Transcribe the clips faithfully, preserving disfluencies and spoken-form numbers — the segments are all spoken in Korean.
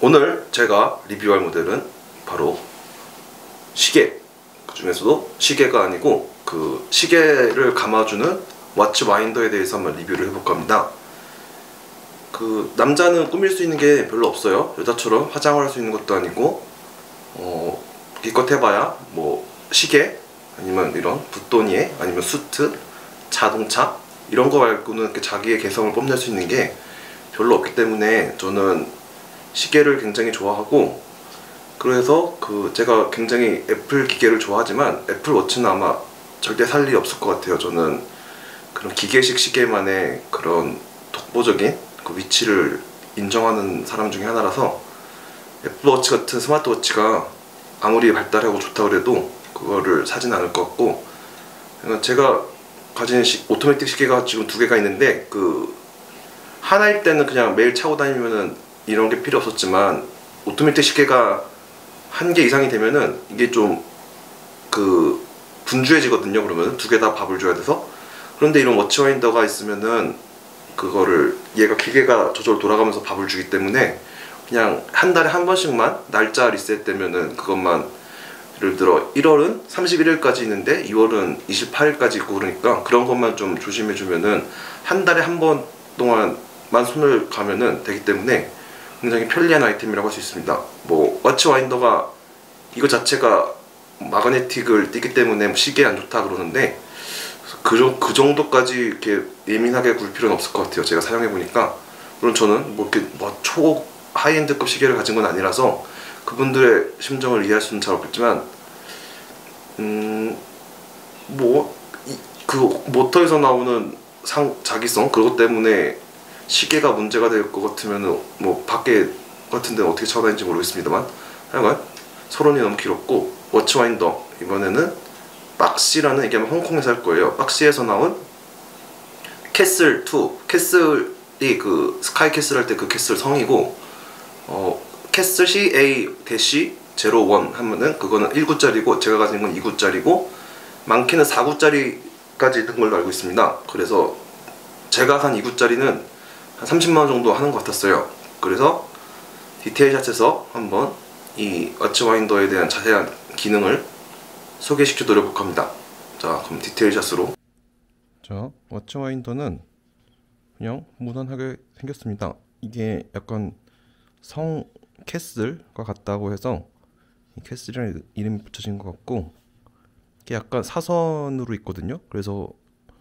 오늘 제가 리뷰할 모델은 바로 시계, 그 중에서도 시계가 아니고 그 시계를 감아주는 워치 와인더에 대해서 한번 리뷰를 해볼까 합니다. 그 남자는 꾸밀 수 있는 게 별로 없어요. 여자처럼 화장을 할 수 있는 것도 아니고 어 기껏 해봐야 뭐 시계 아니면 이런 붓도니에 아니면 수트, 자동차 이런 거 말고는 이렇게 자기의 개성을 뽐낼 수 있는 게 별로 없기 때문에 저는 시계를 굉장히 좋아하고, 그래서 그 제가 굉장히 애플 기계를 좋아하지만 애플 워치는 아마 절대 살 일이 없을 것 같아요. 저는 그런 기계식 시계만의 그런 독보적인 그 위치를 인정하는 사람 중에 하나라서 애플 워치 같은 스마트워치가 아무리 발달하고 좋다 그래도 그거를 사진 않을 것 같고, 제가 가진 시, 오토매틱 시계가 지금 두 개가 있는데 그 하나일 때는 그냥 매일 차고 다니면은 이런 게 필요 없었지만 오토매틱 시계가 한 개 이상이 되면은 이게 좀 그 분주해지거든요. 그러면 두 개 다 밥을 줘야 돼서. 그런데 이런 워치 와인더가 있으면은 그거를 얘가 기계가 저절로 돌아가면서 밥을 주기 때문에 그냥 한 달에 한 번씩만 날짜 리셋되면은 그것만, 예를 들어 일월은 삼십일일까지 있는데 이월은 이십팔일까지 있고 그러니까 그런 것만 좀 조심해주면은 한 달에 한 번 동안만 손을 가면은 되기 때문에 굉장히 편리한 아이템이라고 할 수 있습니다. 뭐 워치 와인더가 이거 자체가 마그네틱을 띠기 때문에 시계에 안 좋다 그러는데 그, 그 정도까지 이렇게 예민하게 굴 필요는 없을 것 같아요. 제가 사용해 보니까. 물론 저는 뭐 이렇게 뭐 초 하이엔드급 시계를 가진 건 아니라서 그분들의 심정을 이해할 수는 잘 없겠지만, 음 뭐 그 모터에서 나오는 상 자기성 그것 때문에 시계가 문제가 될 것 같으면은 뭐 밖에 같은 데는 어떻게 찾아다니는지 모르겠습니다만, 하여간 서론이 너무 길었고, 워치 와인더 이번에는 박시라는, 이게 아마 홍콩에서 할 거예요. 박시에서 나온 캐슬 투, 캐슬이 그 스카이 캐슬 할 때 그 캐슬 성이고, 어 캐슬 씨에이 제로 일 하면은 그거는 일 구짜리고 제가 가진 건 이 구짜리고 많게는 사 구짜리까지 있는 걸로 알고 있습니다. 그래서 제가 산 이 구짜리는 한 삼십만 원 정도 하는 것 같았어요. 그래서 디테일 샷에서 한번 이 워치 와인더에 대한 자세한 기능을 소개시켜 드려볼까 합니다. 자, 그럼 디테일 샷으로. 자, 워치 와인더는 그냥 무난하게 생겼습니다. 이게 약간 성 캐슬과 같다고 해서 이 캐슬이라는 이름이 붙여진 것 같고, 이게 약간 사선으로 있거든요. 그래서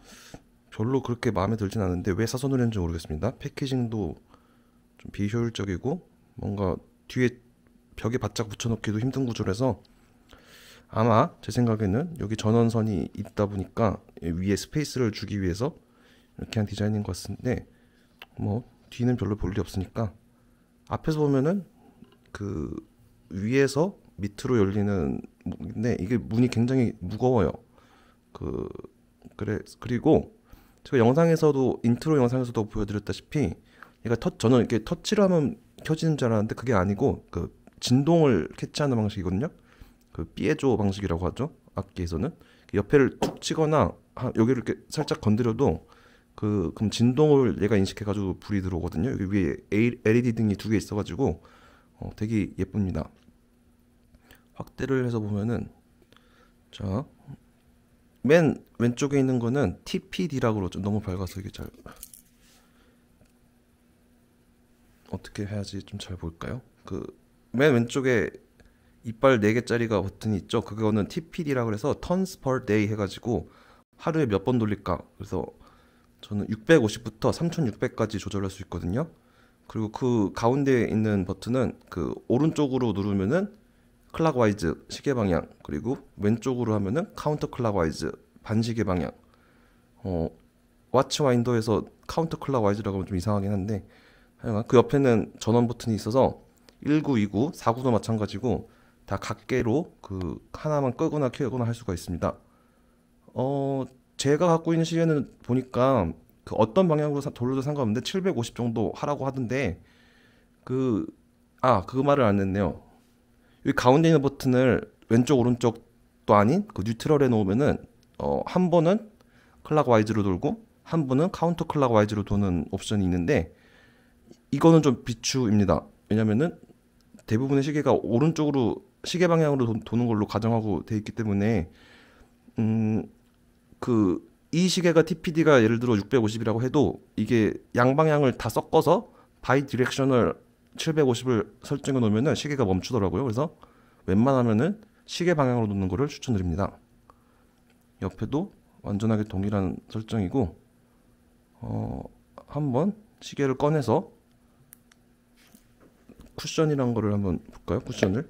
별로 그렇게 마음에 들진 않은데 왜 사선으로 했는지 모르겠습니다. 패키징도 좀 비효율적이고 뭔가 뒤에 벽에 바짝 붙여놓기도 힘든 구조라서 아마 제 생각에는 여기 전원선이 있다 보니까 위에 스페이스를 주기 위해서 이렇게 한 디자인인 것 같은데, 뭐 뒤는 별로 볼 일이 없으니까 앞에서 보면은 그 위에서 밑으로 열리는 문인데 이게 문이 굉장히 무거워요. 그 그래 그리고 제가 영상에서도 인트로 영상에서도 보여드렸다시피 얘가 터, 저는 이렇게 터치를 하면 켜지는 줄 알았는데 그게 아니고 그 진동을 캐치하는 방식이거든요. 그 피에조 방식이라고 하죠. 악기에서는 옆에를 툭 치거나 여기를 이렇게 살짝 건드려도 그 그럼 진동을 얘가 인식해가지고 불이 들어오거든요. 여기 위에 엘이디 등이 두 개 있어가지고 어, 되게 예쁩니다. 확대를 해서 보면은, 자, 맨 왼쪽에 있는 거는 티피디라고 그러죠. 너무 밝아서 이게 잘 어떻게 해야지 좀 잘 보일까요? 그 맨 왼쪽에 이빨 네 개짜리가 버튼이 있죠. 그거는 티피디라고 해서 턴스 per day 해가지고 하루에 몇 번 돌릴까. 그래서 저는 육백오십부터 삼천육백까지 조절할 수 있거든요. 그리고 그 가운데 있는 버튼은 그 오른쪽으로 누르면은 클락와이즈 시계 방향, 그리고 왼쪽으로 하면은 카운터 클락와이즈 반시계 방향. 어 워치 와인더에서 카운터 클락와이즈라고 하면 좀 이상하긴 한데, 하여간 그 옆에는 전원 버튼이 있어서 일구, 이구, 사구도 마찬가지고 다 각계로 그 하나만 끄거나 켜거나 할 수가 있습니다. 어 제가 갖고 있는 시계는 보니까 그 어떤 방향으로 돌려도 상관없는데 칠백오십 정도 하라고 하던데, 그 아 그 말을 안 했네요. 여기 가운데 있는 버튼을 왼쪽 오른쪽도 아닌 그 뉴트럴에 놓으면은 어, 한 번은 클락와이즈로 돌고 한 번은 카운터 클락와이즈로 도는 옵션이 있는데 이거는 좀 비추입니다. 왜냐면은 대부분의 시계가 오른쪽으로 시계 방향으로 도, 도는 걸로 가정하고 돼 있기 때문에 음, 그 이 시계가 티피디가 예를 들어 육백오십이라고 해도 이게 양방향을 다 섞어서 바이 디렉셔널 칠백오십을 설정해 놓으면은 시계가 멈추더라고요. 그래서 웬만하면은 시계 방향으로 놓는 거를 추천드립니다. 옆에도 완전하게 동일한 설정이고, 어, 한번 시계를 꺼내서 쿠션이란 거를 한번 볼까요? 쿠션을.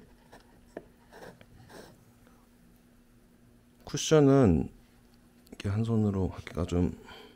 쿠션은 이렇게 한 손으로 하기가 좀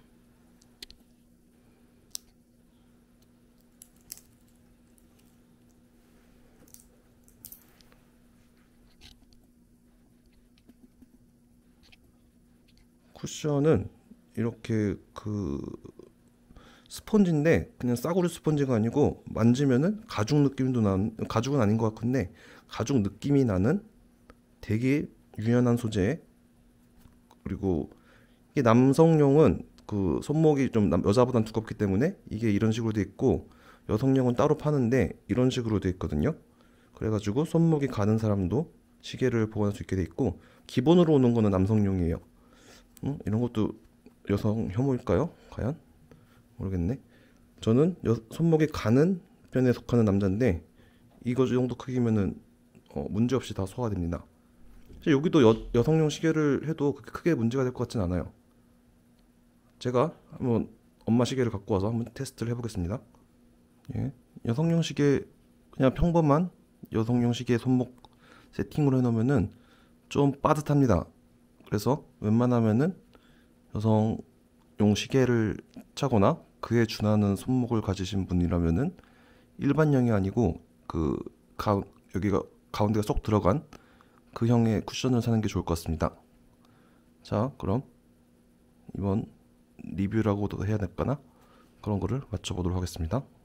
쿠션은 이렇게 그 스펀지인데 그냥 싸구려 스펀지가 아니고 만지면은 가죽 느낌도 나는, 가죽은 아닌 것 같은데 가죽 느낌이 나는 되게 유연한 소재. 그리고 이게 남성용은 그 손목이 좀 남- 여자보단 두껍기 때문에 이게 이런 식으로 돼 있고, 여성용은 따로 파는데 이런 식으로 돼 있거든요. 그래가지고 손목이 가는 사람도 시계를 보관할 수 있게 돼 있고, 기본으로 오는 거는 남성용이에요. 음? 이런 것도 여성 혐오일까요? 과연? 모르겠네. 저는 여, 손목이 가는 편에 속하는 남자인데 이거 정도 크기면은 어, 문제 없이 다 소화됩니다. 여기도 여, 여성용 시계를 해도 그렇게 크게 문제가 될 것 같진 않아요. 제가 한번 엄마 시계를 갖고 와서 한번 테스트를 해보겠습니다. 예. 여성용 시계, 그냥 평범한 여성용 시계 손목 세팅으로 해놓으면은 좀 빠듯합니다. 그래서 웬만하면은 여성용 시계를 차거나 그에 준하는 손목을 가지신 분이라면은 일반형이 아니고 그 가, 여기가 가운데가 쏙 들어간 그 형의 쿠션을 사는 게 좋을 것 같습니다. 자, 그럼 이번 리뷰라고도 해야 될까나? 그런 거를 맞춰보도록 하겠습니다.